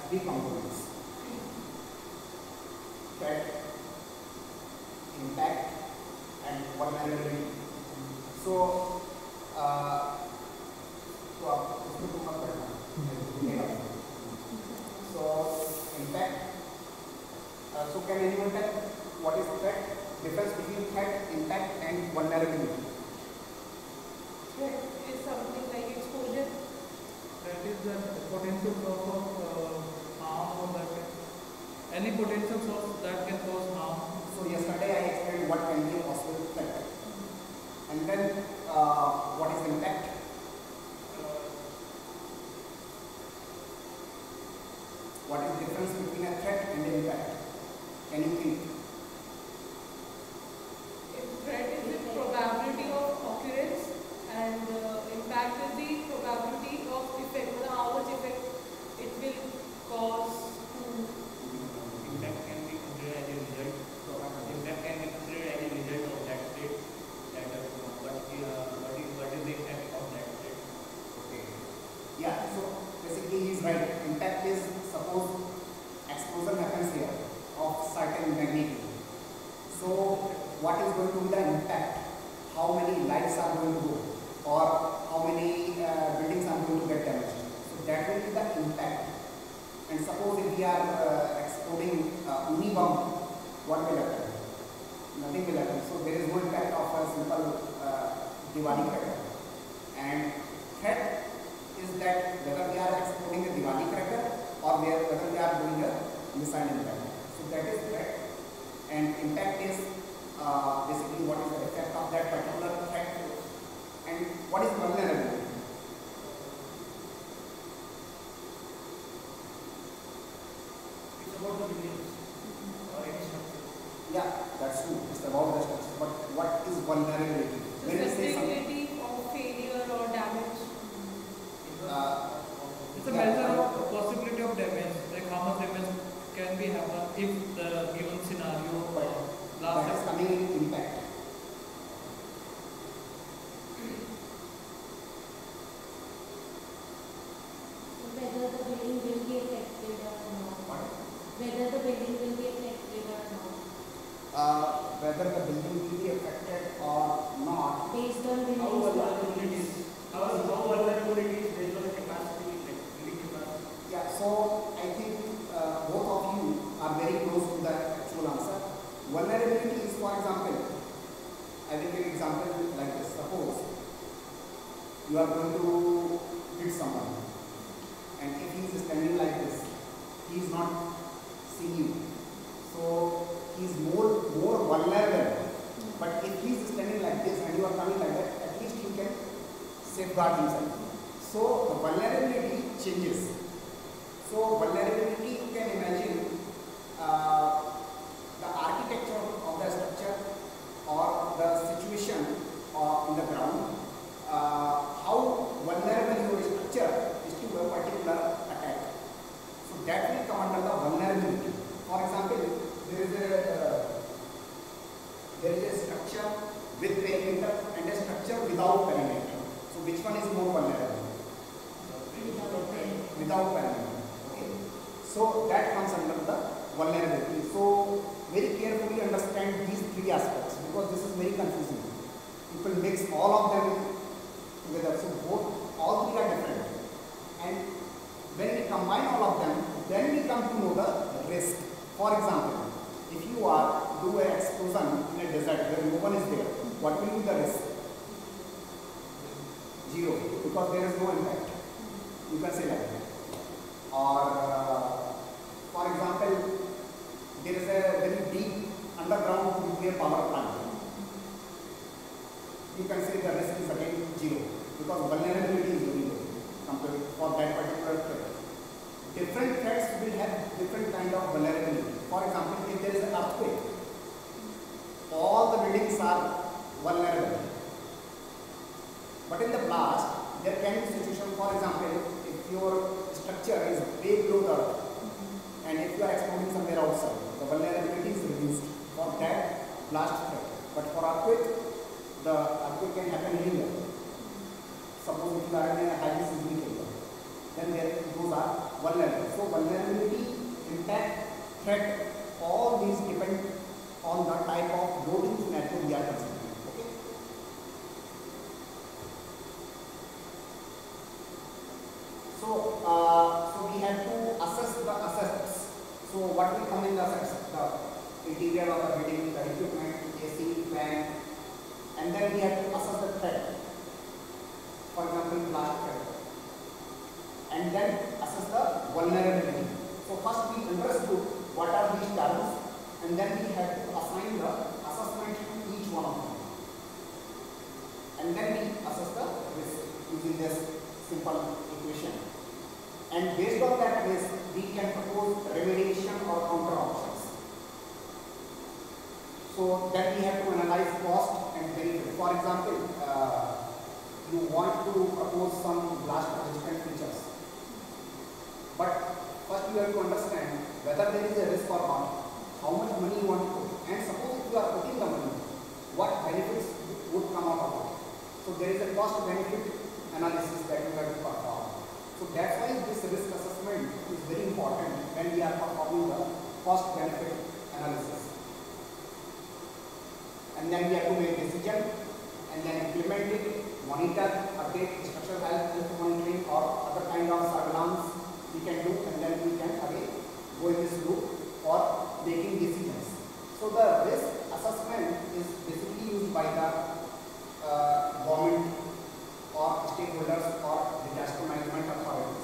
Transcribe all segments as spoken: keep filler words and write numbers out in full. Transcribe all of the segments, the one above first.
three components: threat, impact, and vulnerability. So, uh, तो आप उसको तो मत पढ़ना. So, impact. Uh, so, can anyone tell what is threat? Difference between threat, impact, and vulnerability. Threat is something like exposure. That is the potential source of uh, harm, or that can, any potential source that can cause harm. So yesterday I explained what can be a possible threat, and then uh, what is impact. Uh, what is the difference between a threat and impact? Can you think? Threat is the probability of occurrence, and uh, impact is the probability of effect, how much effect it will cause to. Impact can be considered as a result. Impact can be considered as a result of that state. That uh, what, uh, what is what is the effect of that state? Okay. Yeah. So basically, he is right. Impact is, suppose explosion happens here of certain magnitude. So what is going to be the impact? How many lives are going to go, or how many uh, buildings are going to get damaged? So that will be the impact. And suppose if we are uh, exploding uh, uni bomb, what will happen? Nothing will happen. So there is no impact of a simple uh, Diwali cracker. And threat is that whether we are exploding a Diwali cracker or whether we are doing a missile impact. So that is threat. And impact is uh, basically what is the effect of that particular threat. And what is vulnerability? It's about the buildings or any structure. Yeah, that's true. It's about the structure. But what is vulnerability? When we say something, Susceptibility of failure or damage. uh, it's a measure of possibility of damage, like how much damage can be happen if the given scenario but uh, that is lasts. coming in impact. Whether the building will be affected or not. What? Whether the building will be affected or not. Uh, whether the building will be affected or not. Based on building How vulnerable it is? How how vulnerable it is based on the capacity, like building capacity. Yeah, so I think uh, both of you are very close to the actual answer. Vulnerability is, for example, I will give an example like this. Suppose you are going to hit someone, and if he is standing like this, he is not seeing you. So he is more more vulnerable. But if he is standing like this and you are coming like that, at least he can safeguard himself. So the vulnerability changes. So vulnerability, you can imagine uh, the architecture of the structure or the situation uh, in the ground, uh, how vulnerable your structure is to a particular attack. So that will come under the vulnerability. For example, there is a uh, there is a structure with perimeter and a structure without perimeter. So which one is more vulnerable? Without perimeter. Okay. So that comes under the vulnerability. So very carefully understand these three aspects, because this is very confusing. People mix all of them together. So both, all three are different. And when we combine all of them, then we come to know the risk. For example, if you are do an explosion in a desert where no one is there, what will be the risk? Zero, because there is no impact. You can say that. Or, uh, for example, there is a very deep underground nuclear power plant. You can say the risk is again zero, because vulnerability is very low compared for that particular threat. Different threats will have different kind of vulnerability. For example, if there is an earthquake, all the buildings are vulnerable. But in the blast, there can be situation, for example, if your structure is way below the earth, and if you are exploding somewhere outside, the vulnerability is reduced for that blast threat. But for earthquake, the earthquake can happen anywhere. Suppose if you are in a highly seismic area, then there those are vulnerable. So vulnerability, impact, threat, all these depend on the type of loading scenario we are considering. Okay. So uh, so we have to assess the assets. So what will come in the assets? The interior of the building, the equipment, A C, fan, and then we have to assess the threat. For example, blast threat, and then assess the vulnerability. So first we understood what are these terms, and then we have to assign the assessment to each one of them, and then we assess the risk using this simple equation. And based on that risk, we can propose remediation or counter options. So then we have to analyze cost and benefit. For example, uh, you want to propose some blast resistant features, but first you have to understand whether there is a risk or not, how much money you want to put, and suppose if you are putting the money, what benefits would come out of it. So there is a cost benefit analysis that you have to perform. So that's why this risk assessment is very important when we are performing the cost benefit analysis. And then we have to make decision and then implement it, monitor, update, structural health, health monitoring, or other kind of surveillance we can do, and then we can again go in this loop for making decisions. So the risk assessment is basically used by the uh, government or stakeholders or disaster management authorities.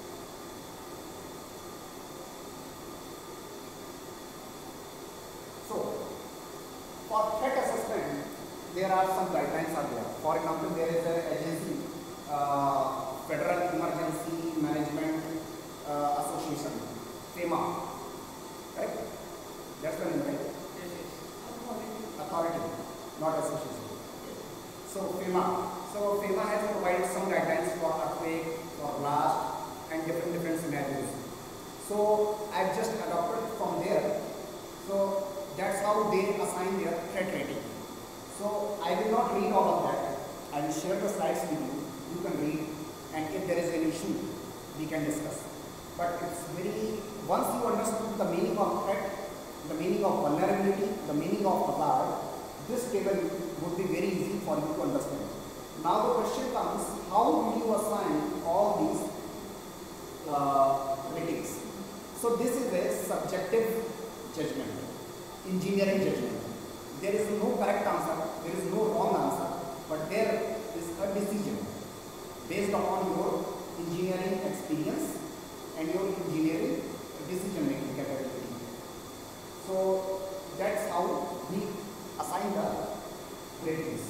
So for threat assessment, there are some guidelines are there. For example, there is an agency, uh, Federal Emergency Management uh, Association, FEMA, right? That's the name, right? Yes, yes. Authority, not association. So FEMA. So FEMA has provided some guidelines for earthquake, for blast, and different different scenarios. So I've just adopted from there. So that's how they assign their threat rating. So I will not read all of that. I will share the slides with you. You can read, and if there is an issue, we can discuss. But it's very, once you understand the meaning of threat, the meaning of vulnerability, the meaning of hazard, this table would be very easy for you to understand. Now the question comes, how will you assign all these uh, ratings? So this is a subjective judgment, engineering judgment. There is no correct answer, there is no wrong answer, but there is a decision based upon your engineering experience and your engineering decision making capability. So that's how we assign the ratings.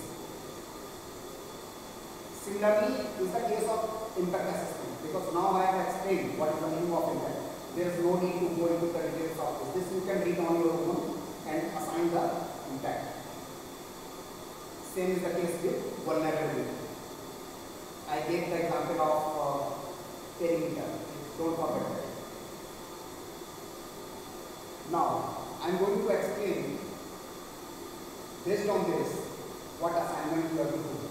Similarly is the case of impact assessment, because now I have explained what is the meaning of impact. There is no need to go into the details of this. This you can read on your own and assign the impact. Same is the case with vulnerability. I gave the example of uh, perimeter. Don't forget that. Now I am going to explain based on this what assignment you have to do.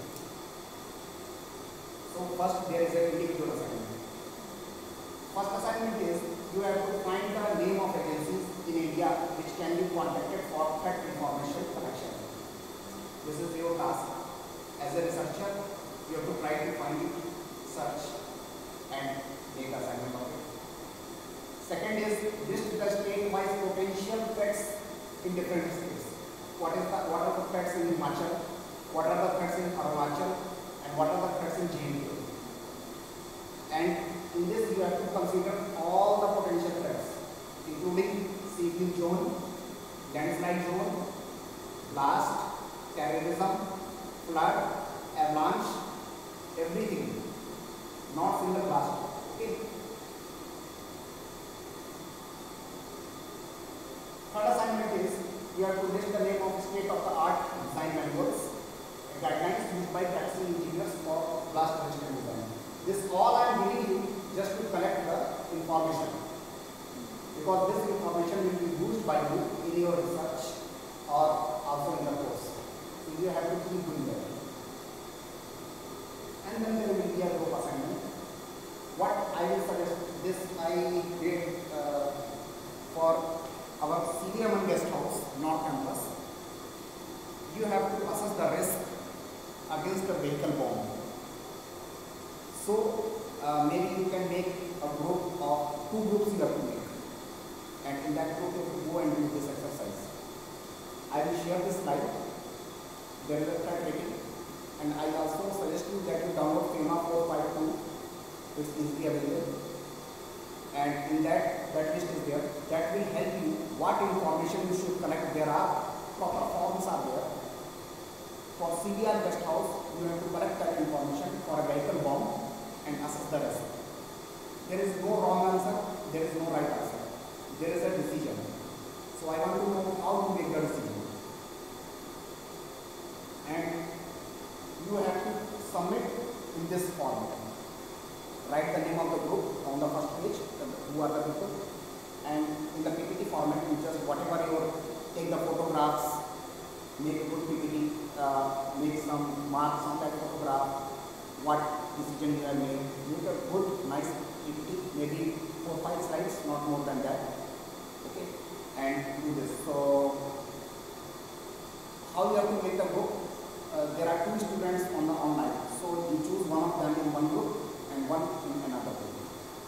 So first there is an individual assignment. First assignment is you have to find the name of agencies in India which can be contacted for threat information collection. This is your task. As a researcher, you have to try to find it, search, and make assignment of it. Second is list the state-wise potential threats in different states. What is the what are the threats in Himachal? What are the threats in Arunachal? And what are the threats in J and K? And in this you have to consider all the potential threats, including seismic zone, landslide zone, blast, terrorism, flood, avalanche, everything, not single blast. Okay. Third assignment is you have to list the name of state-of-the-art design manuals, guidelines used by practicing engineers for blast resistant design. This all I am giving you just to collect the information, because this information will be used by you in your research or also in the course. So you have to keep doing that. And then there will be a group assignment. What I So uh, maybe you can make a group of two groups you have to make, and in that group you have to go and do this exercise. I will share this slide. There is a thread rating, and I also suggest you that you download FEMA four five two. It's easily available, and in that that list is there. That will help you what information you should collect. There are proper forms are there. For C B R guest house, you have to collect that information for a vehicle bomb and assess the rest. There is no wrong answer, there is no right answer. There is a decision. So I want to know how to make the decision. And you have to submit in this form. Write the name of the group on the first page, who are the people, and in the P P T format, you just whatever your, take the photographs, make a good P P T, uh, make some marks on that photograph, what decision you have made, make a good, nice P P T, maybe four, five slides, not more than that, okay, and do this. So, how you have to make the group? Uh, there are two students on the online, so you choose one of them in one group and one in another group.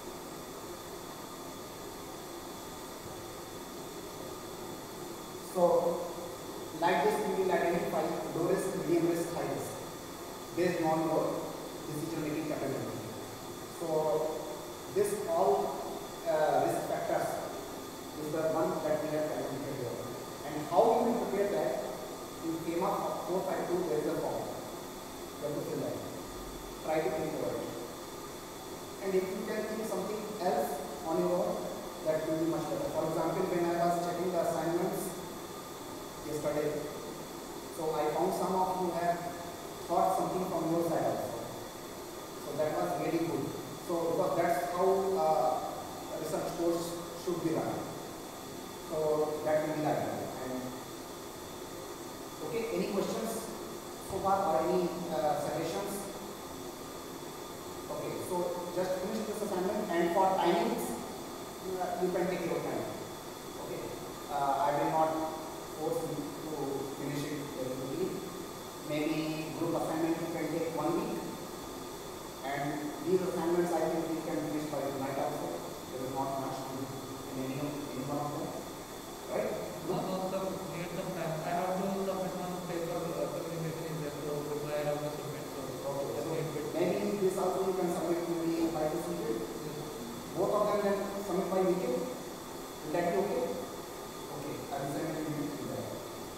So, like this, we will identify low risk, medium risk, high risk based on your decision making capability. So, this all uh, risk factors is the one that we have calculated here. And how you will prepare that? In FEMA four five two, there is a form. You have to fill that. Try to think about it. And if you can think something else on your own, that will be much better. For example, when I was checking the assignments yesterday, so I found some of you have thought something from your side also. So that was really good. So because that's how uh, a research course should be run. So that will be like that. And okay, any questions so far or any uh, suggestions? Okay, so just finish this assignment, and for timings, uh, you can take your time. Okay, uh, I will not force you to finish it very quickly. Maybe group assignment you can take one week, and these assignments I think we can finish by tonight also. There is not much to do in any, any one of them, right? No, no, sir, need some time. I have to submit one paper uh, communication in that, so I have to submit. So, Okay, just so need bit. maybe this also you can submit maybe by this weekend. Both of them can submit by weekend. Will that be okay? Okay, I will send it to you that.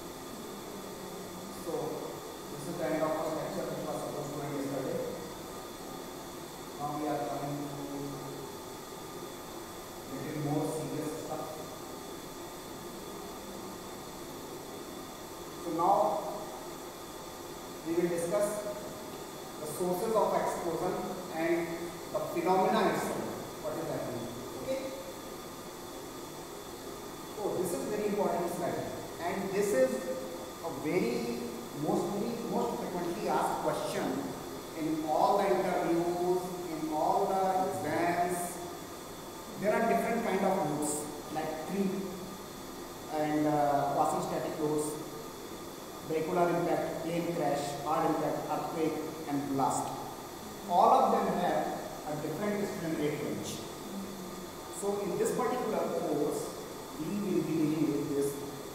So this is the end of our lecture which was supposed to end yesterday. Now we are coming to little more serious stuff. So now we will discuss the sources of explosion and the phenomena itself. What is happening? Okay. So this is very important slide, and this is a very mostly most frequently asked question in all the interviews, in all the exams. There are different kind of loads like creep and uh, quasi-static loads, vehicular impact, plane crash, hard impact, earthquake, and blast. All of them have a different strain rate range. So in this particular course, we will be dealing with this.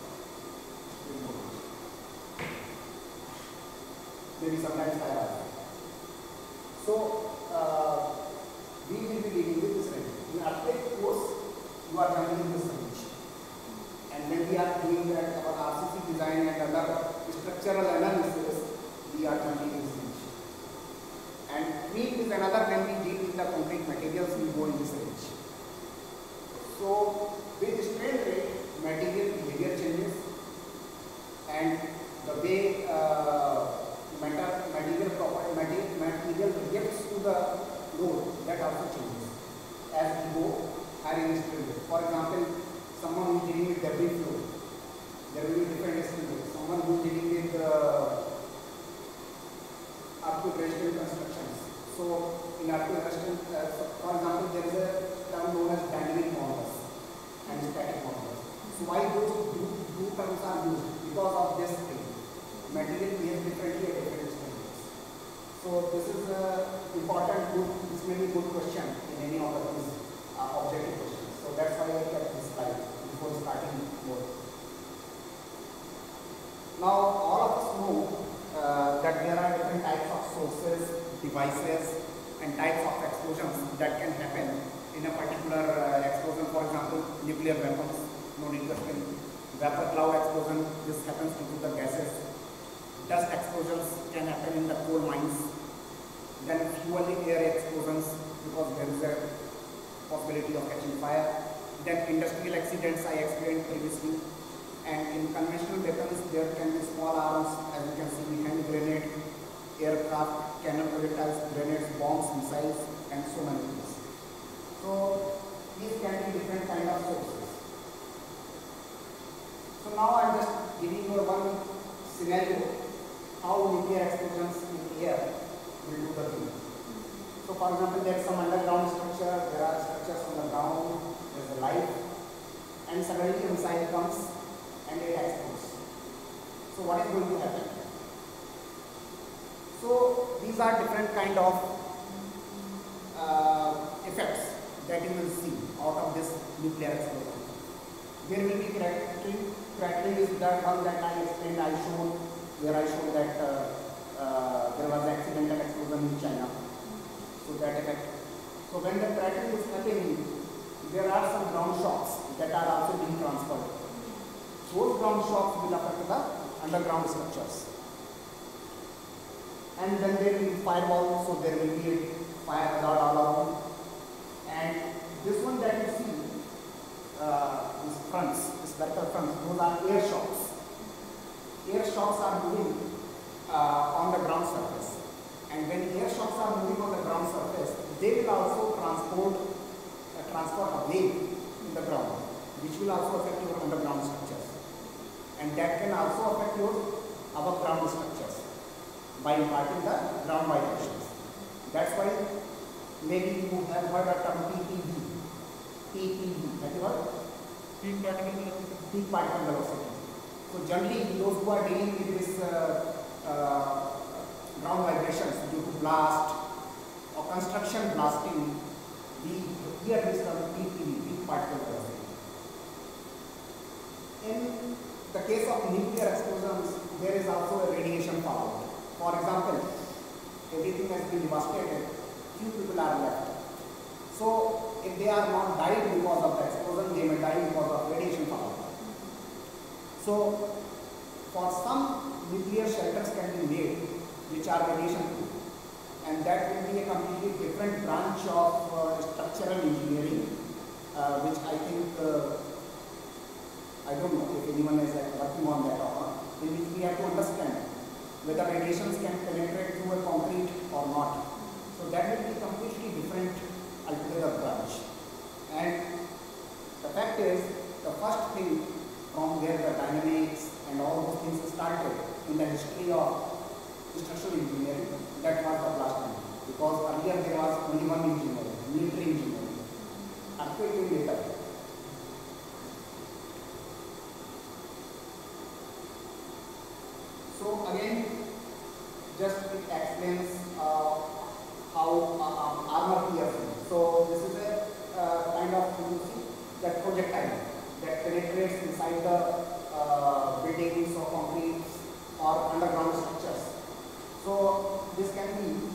Maybe sometimes I have. So uh, we will be dealing with this range. In earthquake course, you are running in this range. And when we are doing that, our R C C design and other structural analysis, we are running in this range. And creep is another when we deal with the concrete materials, we go in this range. So with strain rate, material behavior changes, and the way uh, matter, material property, material, material reacts to the load, that also changes as we go higher in strain rate. For example, someone who is dealing with debris flow, there will be different strain rate. Someone who is dealing with uh, earthquake resistant constructions. So in earthquake resistant, uh, so for example, there is a term known as dynamic modulus and static modulus. So why those two, two terms are used? Because of this thing. Material behaves differently at different stages. So this is a important, good, this may be good question in any of these uh, objective questions. So that's why I kept this slide before starting more. Now all of us know uh, that there are different types of sources, devices, and types of explosions that can happen in a particular uh, explosion. For example, nuclear weapons, no need to explain. Vapor cloud explosion, this happens due to the gases. Dust explosions can happen in the coal mines. Then fuel air explosions, because there is a possibility of catching fire. Then industrial accidents I explained previously. And in conventional weapons, there can be small arms, as you can see, hand grenade, aircraft, cannon projectiles, grenades, bombs, missiles, and so many things. So these can be different kind of sources. So now I am just giving you one scenario how nuclear explosions in the air will do the thing. So for example, there is some underground structure, there are structures on the ground, there is a light, and suddenly a missile comes and it explodes. So what is going to happen? So these are different kind of uh, effects that you will see out of this nuclear explosion. There will be crackling. Crackling is that one that I explained, I showed, where I showed that uh, uh, there was accidental explosion in China. So that effect. So when the crackling is happening, there are some ground shocks that are also being transferred. Those ground shocks will affect the underground structures. And then there will be firewall, so there will be a fire hazard all around. And this one that you see, uh, these fronts, these vertical fronts, those are air shocks. Air shocks are moving uh, on the ground surface. And when air shocks are moving on the ground surface, they will also transport, uh, transfer a wave in the ground, which will also affect your underground structures. And that can also affect your above ground structures by imparting the ground vibrations. That's why maybe you have heard the term P P V. P P V, have you heard? Peak particle velocity. Peak particle velocity. So generally those who are dealing with this uh, uh, ground vibrations due to blast or construction blasting, we hear this term P P V, peak particle velocity. In the case of nuclear explosions, there is also a radiation fallout. For example, everything has been devastated, few people are left. So if they are not died because of the explosion, they may die because of radiation fallout. So for some, nuclear shelters can be made which are radiation proof, and that will be a completely different branch of uh, structural engineering, uh, which I think uh, I don't know if anyone is like, working on that or not, in which we have to understand whether radiations can penetrate through a concrete or not. So that will be completely different altogether branch. And the fact is, the first thing from where the dynamics and all those things started in the history of structural engineering, that was the blasting. Because earlier there was only one engineering, military engineering. Earthquake came later. So again, just it explains uh, how uh, um, armor piercing. So this is a uh, kind of, you see, that projectile that penetrates inside the uh, buildings or concrete or underground structures. So this can be,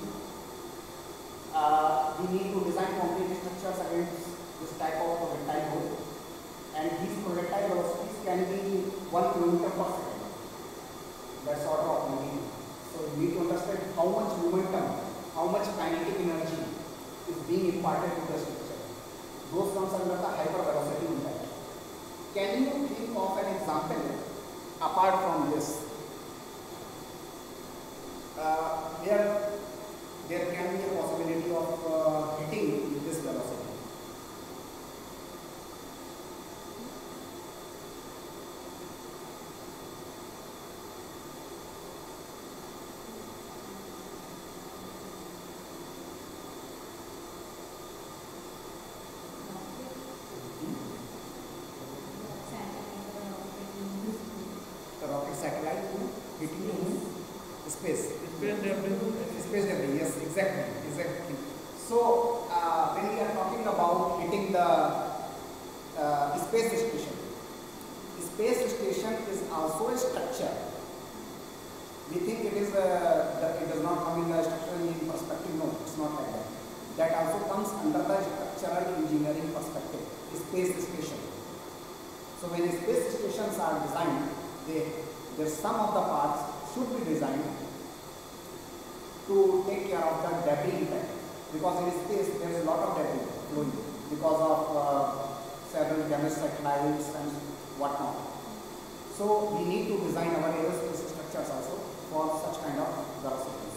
uh, we need to design concrete structures against this type of projectile load, and these projectile velocities can be one kilometer per second. That sort of moving. So you need to understand how much momentum, how much kinetic energy is being imparted to the structure. Those comes under the hypervelocity impact. Can you think of an example apart from this? Uh, there, there can be a possibility of uh, hitting with this velocity. Satellite to hitting the moon, space, Space debris. space debris. Yes, exactly, exactly. So uh, when we are talking about hitting the uh, space station, space station is also a structure. We think it is a, that it does not come in the structural engineering perspective. No, it's not like that. That also comes under the structural engineering perspective. Space station. So when space stations are designed, they, there some of the parts should be designed to take care of the debris impact, because in space there is a lot of debris flowing because of uh, several damaged satellites and whatnot. So we need to design our aerospace structures also for such kind of velocities.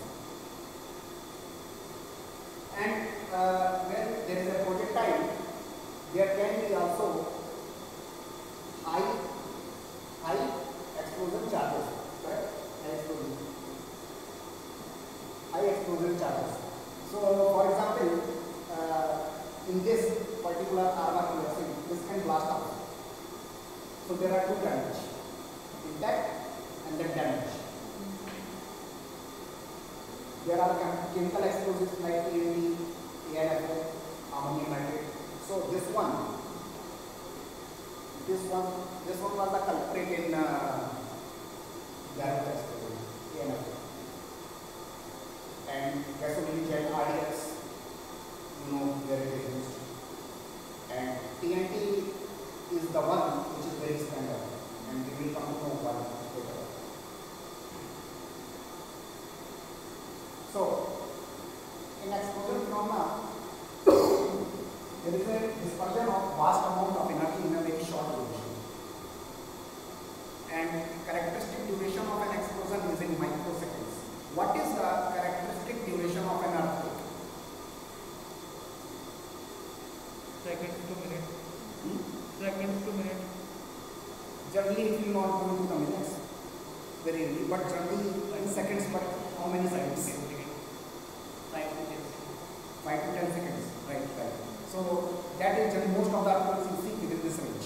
And uh, when there is a projectile, there can be also high high explosion charges, right? High explosion, high explosion charges. So, for example, uh, in this particular armor resin, this can blast out. So there are two damage: impact and then damage. There are chem chemical explosives like A N D, A N F O, ammonium nitrate. So this one, this one, this one was the culprit in uh, direct explosion, A N F O. And gasoline gel R D X, you know where it is used. And T N T is the one which is very standard, and we will come to know why later. So, in explosion phenomena, there is a dispersion of vast amount of energy in a very short duration. And characteristic duration of an explosion is in microseconds. What is the characteristic duration of an earthquake? Seconds to minute. Hmm? Seconds to minute. Generally, it will not go into the minutes, very rarely, but generally in seconds. But how many seconds? Five to ten seconds. Five to ten seconds. Right, right. So that is generally most of the earthquakes you see within this range.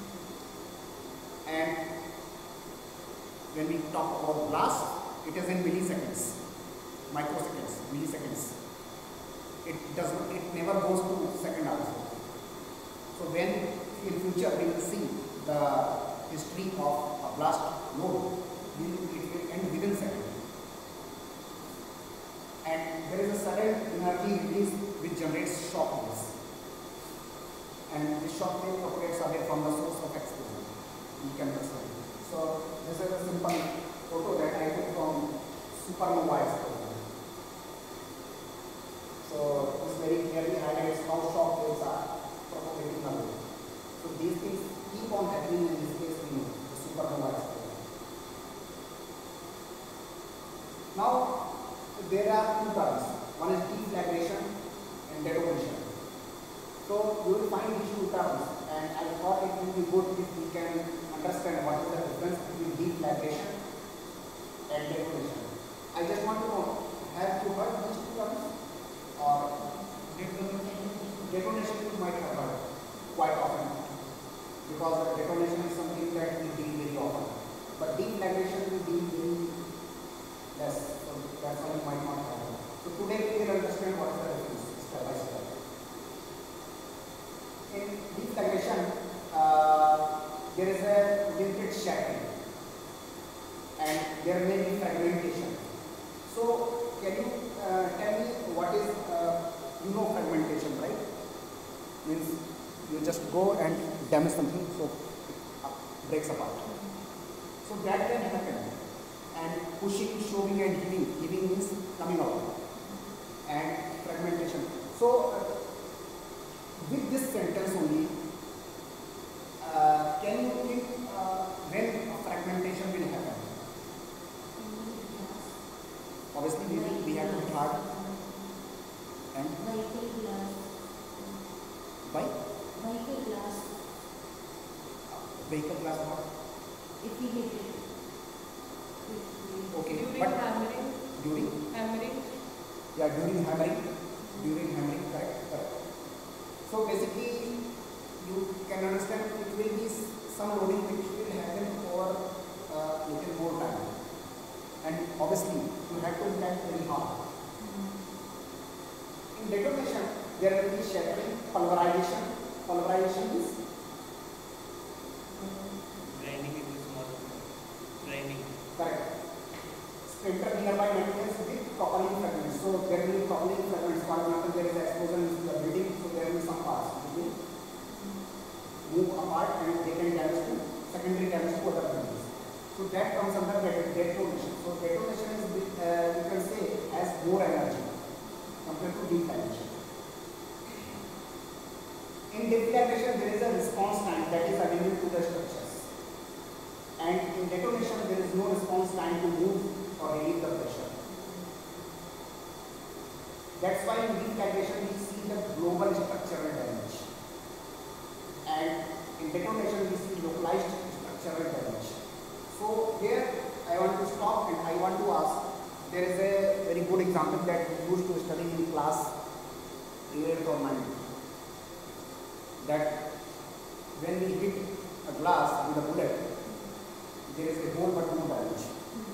And when we talk about blast, it is in milliseconds, microseconds, milliseconds. It does not, it never goes to second also. So when in future we will see the history of a blast node, it will end within seconds. And there is a sudden energy release which generates shock waves. And this shock wave propagates away from the source of explosion. You can understand. So this is a simple photo that I took from supernova explosion. So this very clearly highlights how shock waves are propagating away. So these things keep on happening in this case, we know, the supernova explosion. Now there are two terms. One is deflagration and detonation. So you will find these two terms, and I thought it would be good if we can understand what is the difference between deflagration and detonation. I just want to know, have you heard these two terms? Or detonation, detonation you might have heard quite often, because detonation is something that we deal very often. But deflagration we deal very less, so that's why you might not have heard. So today we will understand what is the difference step by step. In deflagration, uh, there is a limited shattering and there may be fragmentation. So, can you uh, tell me what is, uh, you know, fragmentation, right? Means you just go and damage something, so it breaks apart. So that can happen. And pushing, shoving, and heaving. Heaving means coming out. And fragmentation. So, uh, with this sentence only, uh, can you think uh, when a fragmentation will happen? Obviously, we, will, we have to hit hard. And Vehicle glass. by Vehicle glass. vehicle glass what? If we hit it. Okay, During but hammering, during? hammering, Yeah, during hammering. During hammering, correct? Correct. So basically, you can understand it will be some loading which will happen for a uh, little more time. And obviously, you have to impact very hard. detonation, there will be shattering, pulverization. Pulverization is grinding into small grinding. correct. Splinter nearby materials with coupling fragments. So there will be coupling fragments. For example, there is explosion in the building, so there will be some parts which will move apart and they can damage to secondary damage to other buildings. So that comes under detonation. So detonation is, uh, you can say, has more energy compared to deflagration. In deflagration, there is a response time that is available to the structures, and in detonation, there is no response time to move or relieve the pressure. That's why in deflagration we see the global structural damage, and in detonation we see localized structural damage. So here I want to stop and I want to ask, there is a very good example that we used to study in class eighth or ninth, that when we hit a glass with a bullet, there is a hole but no damage.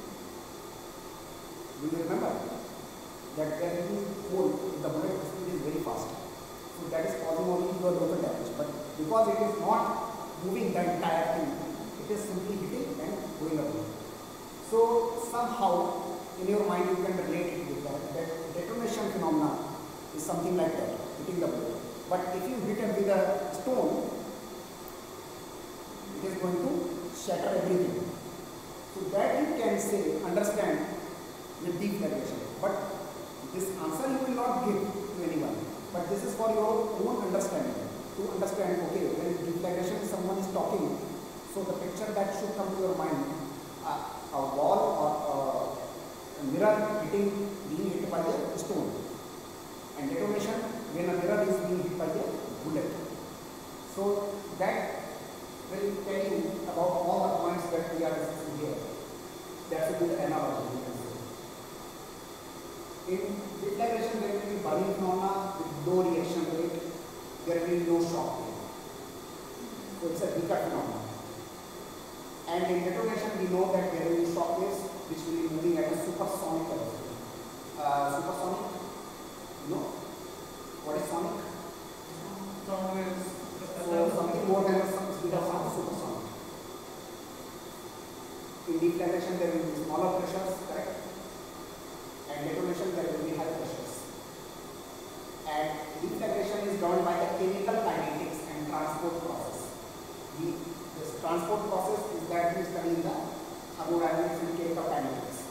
Do you remember that there is a hole if the bullet speed is very fast? So that is causing only your local damage, but because it is not moving the entire thing, it is simply hitting and going away. So somehow in your mind you can relate it with that, that detonation phenomena is something like that, hitting the bullet. But if you hit it with a stone, it is going to shatter everything. So that you can say, understand with deflagration. But this answer you will not give to anyone. But this is for your own understanding. To understand, okay, when deflagration someone is talking, so the picture that should come to your mind, uh, a wall or uh, a mirror hitting, being hit by a stone. And detonation, when a mirror is being hit by a bullet. So that will tell you about all the points that we are discussing here. That's a good analogy, you can say. In deflagration, there will be burning phenomena with low reaction rate. There will be no shock wave. So it's a weaker phenomenon. And in detonation, we know that there will be shock waves which will be moving at a supersonic velocity. Uh, supersonic, you know, what is sonic? Sound waves. So something more than some speed of sound, supersonic. In deflagration, there will be smaller pressures, correct? And detonation, there will be high pressures. And deflagration is governed by the chemical kinetics and transport process. The this transport process is that we study in the thermodynamics and chemical kinetics.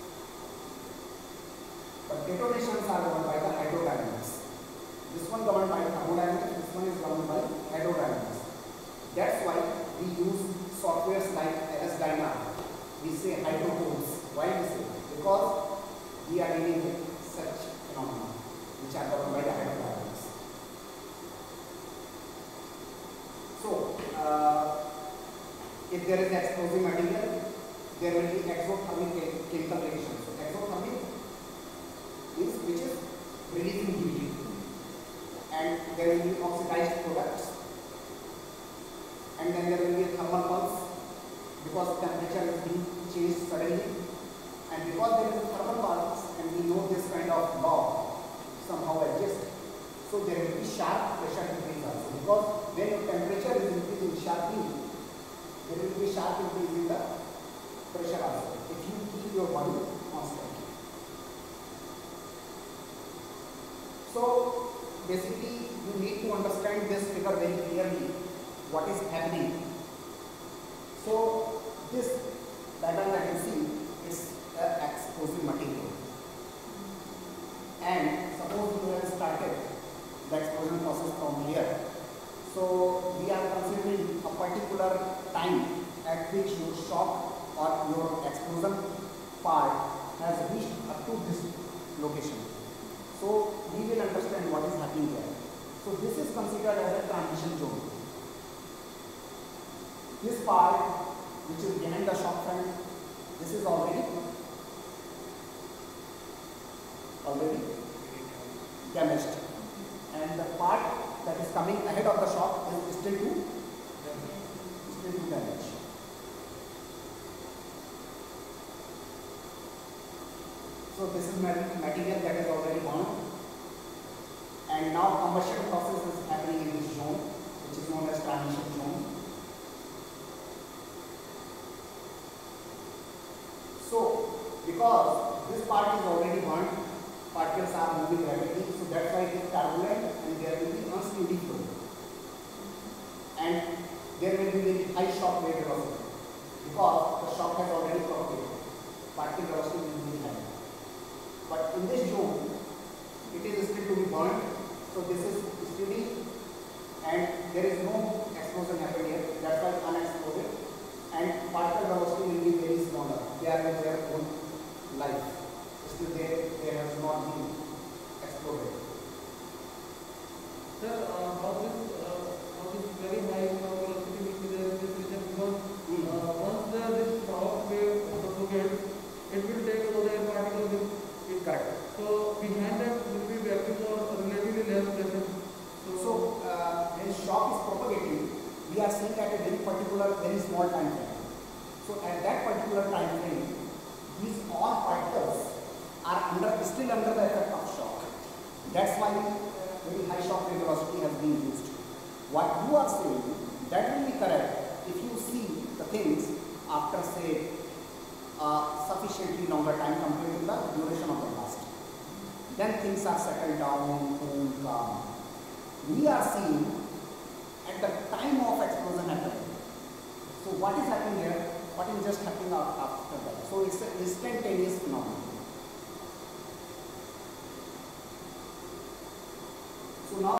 But detonations are governed by the hydrodynamics. This one governed by thermodynamics, this one is governed by hydrodynamics. That's why we use softwares like L S Dyna. We say hydrocodes. Why we say? Because we are dealing with such phenomena which are governed by the hydrodynamics. So, uh, if there is explosive material, there will be exothermic chemical reactions. So, exothermic is which is releasing heat, and there will be oxidized products, and then there will be a thermal pulse because temperature is being changed suddenly, and because there is a thermal pulse and we know this kind of law somehow exists, so there will be sharp pressure increase also, because when your temperature is increasing sharply, there will be sharp increase in the pressure also if you keep your body constant. So basically you need to understand this figure very clearly, what is happening. So this diagram that you see is an explosive material, and suppose you have started the explosion process from here. So we are considering a particular time at which your shock or your explosion part has reached up to this location. So we will understand what is happening here. So this is considered as a transition zone. This part which is behind the shock front, this is already already damaged, and the part that is coming ahead of the shock is still to still to damage. So this is material that is already burned, and and now combustion process is happening in this zone, which is known as transition zone. So, because this part is already burnt, particles are moving rapidly, so that's why it is turbulent and there will be unsteady flow. And there will be very high shock wave velocity because the shock has already propagated. Particle velocity will be high. But in this zone, it is still to be burnt, so this is steady and there is no explosion happened here, that's why unexploded, and particle velocity will be very smaller. They are in their own life. Still they, they have not been exploded. Sir, uh, how this, uh, how this very high shock velocity will be there in this region because Mm. uh, once the this shock wave propagates, it will take over the particle with it. Correct. So behind that will be vacuum or relatively less pressure. So, uh, when shock is propagating, we are seeing at a very particular, very small time frame. So, at that particular time frame, these all particles are under, still under the effect of shock. That's why uh, very high shock wave velocity has been used. What you are saying, that will be correct if you see the things after, say, uh, sufficiently longer time compared to the duration of the blast. Then things are settled down, cool, calm. We are seeing at the time of explosion happening. So what is happening here? What is just happening after that? So it's an instantaneous phenomenon.